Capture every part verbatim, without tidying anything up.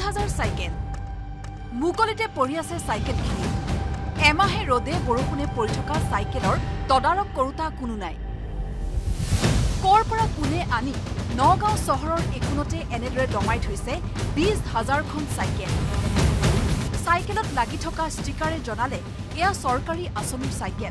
হাজাৰ চাইকেল মুকলিতে পৰি আছে চাইকেলখিনি এমাহে ৰদে বৰষুণে পৰি থকা চাইকেলৰ তদাৰক কৰোতা কোনো নাই কৰ পৰা কোনে আনি নগাঁও চহৰৰ একোনতে এনেদৰে দমাই থৈছে বিশ হাজাৰখন চাইকেল চাইকেলত লাগি থকা ষ্টিকাৰে জনালে এয়া চৰকাৰী আঁচনিৰ চাইকেল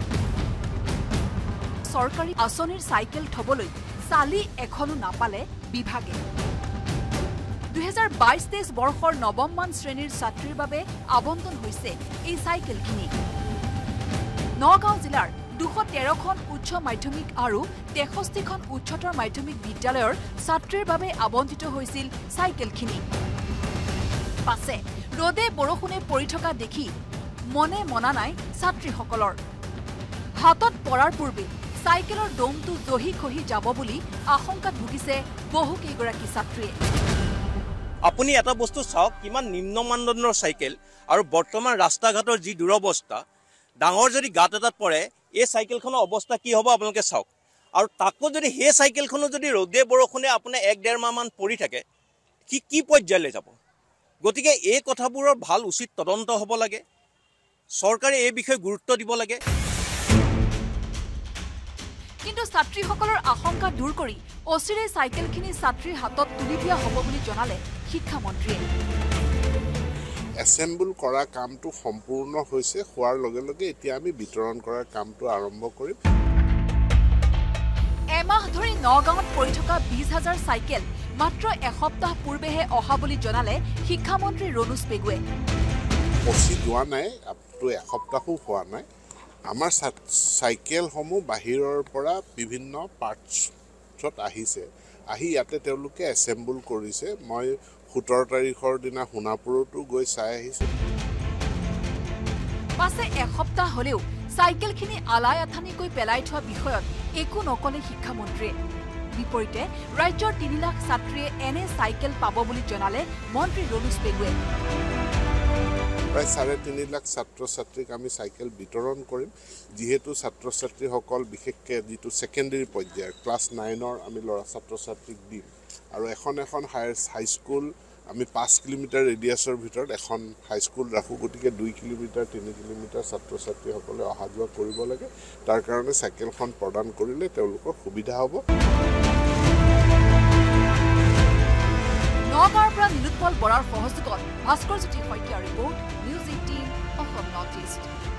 চৰকাৰী আঁচনিৰ চাইকেল থবলৈ চালি এখনো নাপালে বিভাগে দুই হাজাৰ বাইশ তেইশ বৰ্ষৰ নৱমমান শ্ৰেণীৰ ছাত্ৰীৰ বাবে আবণ্টন হৈছে এই চাইকেলখিনি নগাঁও জিলাৰ দুশ তেৰখন উচ্চ মাধ্যমিক আৰু তেষষ্ঠিখন উচ্চতৰ মাধ্যমিক বিদ্যালয়ৰ ছাত্ৰীৰ বাবে আবণ্টিত হৈছিল চাইকেলখিনি পাছে ৰদে বৰষুণে পৰি থকা দেখি মনে মনা নাই ছাত্ৰীসকলৰ হাতত পৰাৰ পূৰ্বে চাইকেলৰ দমটো জহি খহি যাব বুলি আশংকাত ভুগিছে বহু কেইগৰাকী ছাত্ৰীয়ে আপুনি এটা বস্তু চাওক কিমান নিম্ন মানদণ্ডৰ চাইকেল আৰু বৰ্তমান ৰাস্তা ঘাটৰ যি দুৰৱস্থা ডাঙৰ যদি গাত এটাত পৰে এই চাইকেলখনৰ অৱস্থা কি হ'ব আপোনালোকে চাওক আৰু তাকো যদি সেই চাইকেলখনো যদি ৰদে বৰষুণে আপুনি এক ডেৰ মাহমান পৰি থাকে কি কি পৰ্যায়লৈ যাব গতিকে এই কথাবোৰৰ ভাল উচিত তদন্ত হ'ব লাগে চৰকাৰে এই বিষয়ে গুৰুত্ব দিব লাগে কিন্তু ছাত্ৰীসকলৰ আশংকা দূৰ কৰি অচিৰে চাইকেলখিনি ছাত্ৰীৰ হাতত তুলি দিয়া হ'ব বুলি জনালে শিক্ষামন্ত্ৰীয়ে এছেম্বল কৰা কামটো সম্পূৰ্ণ হৈছে হোৱাৰ লগে লগে এতিয়া আমি বিতৰণ কৰাৰ কামটো আৰম্ভ কৰিম এমাহ ধৰি নগাঁৱত পৰি থকা বিশ হাজাৰ চাইকেল মাত্ৰ এসপ্তাহ পূৰ্বেহে অহা বুলি জনালে শিক্ষামন্ত্ৰী ৰণোজ পেগুৱে পচি যোৱা নাই আপটো এসপ্তাহো হোৱা নাই আমাৰ চাইকেলসমূহ বাহিৰৰ পৰা বিভিন্ন পাৰ্টছত আহিছে আহি ইয়াতে তেওঁলোকে এছেম্বল কৰিছে মই সোতৰ তাৰিখৰ দিনা সোণাপুৰতো গৈ চাই আহিছোঁ পাছে এসপ্তাহ হলেও চাইকেলখিনি আলাই আথানিকৈ পেলাই থোৱা বিষয়ত একো নকলে শিক্ষামন্ত্ৰীয়ে বিপৰীতে ৰাজ্যৰ তিনি লাখ ছাত্ৰীয়ে এনে চাইকেল পাব বুলি জনালে মন্ত্ৰী ৰণোজ পেগুৱে প্ৰায় চাৰে তিনি লাখ ছাত্ৰ ছাত্ৰীক আমি চাইকেল বিতৰণ কৰিম যিহেতু ছাত্ৰ ছাত্ৰীসকল বিশেষকৈ যিটো ছেকেণ্ডেৰী পৰ্যায়ৰ ক্লাছ নাইনৰ আমি ল'ৰা ছাত্ৰ ছাত্ৰীক দিম আৰু এখন এখন হায়াৰ হাইস্কুল আমি পাঁচ কিলোমিটাৰ ৰেডিয়াছৰ ভিতৰত এখন হাইস্কুল ৰাখোঁ গতিকে দুই কিলোমিটাৰ তিনি কিলোমিটাৰ ছাত্ৰ ছাত্ৰীসকলে অহা যোৱা কৰিব লাগে তাৰ কাৰণে চাইকেলখন প্ৰদান কৰিলে তেওঁলোকৰ সুবিধা হ'ব নগাঁৱৰ পৰা নীলোৎপল বৰাৰ সহযোগত ভাস্কৰ জ্যোতি শইকীয়াৰ report news eighteen Assam north east